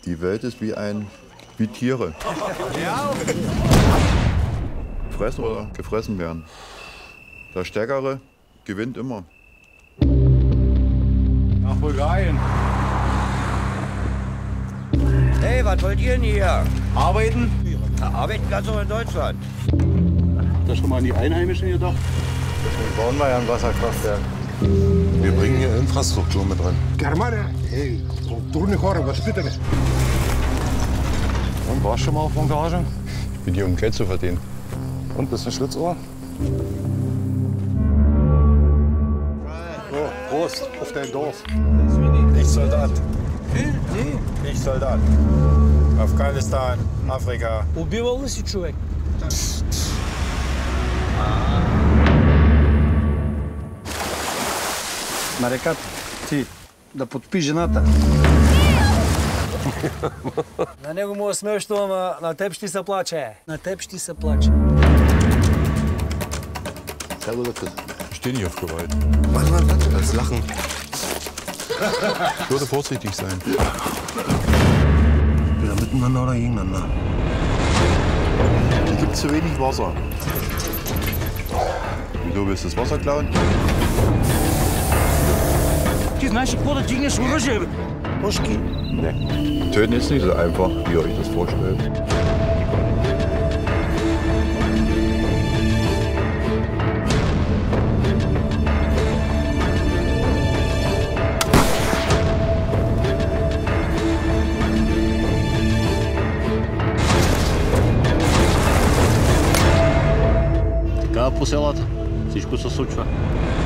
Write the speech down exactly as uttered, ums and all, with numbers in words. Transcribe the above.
Die Welt ist wie ein, wie Tiere. Fressen oder gefressen werden. Der Stärkere gewinnt immer. Nach Bulgarien. Hey, was wollt ihr denn hier? Arbeiten? Ja, arbeiten kannst du auch in Deutschland. Habt ihr schon mal an die Einheimischen gedacht? Deswegen bauen wir ja ein Wasserkraftwerk. Wir bringen hier Infrastruktur mit rein. Germania, hey, kulturne Chore, was bitte? Und warst schon mal auf Montage? Ich bin hier, um Geld zu verdienen. Und bist du ein Schlitzohr? So, Prost auf dein Dorf. Ich Soldat. Ich Soldat. Afghanistan, Afrika. Убивал ли си човек? На реката ти да подпи жената. На него му е смешно, ама на теб ще се плаче. На теб ще се плаче. Ich stehe nicht auf Gewalt. Mann, Mann, was? Das Lachen. Ich würde vorsichtig sein. Wieder miteinander oder gegeneinander? Hier gibt es zu wenig Wasser. Wieso willst du das Wasser klauen? Ти знаеш какво да дигнеш оръжие, бе? Пушки. Nee. Töten ist nicht so einfach, wie ihr euch das vorstellt. Така по селата. Всичко се случва.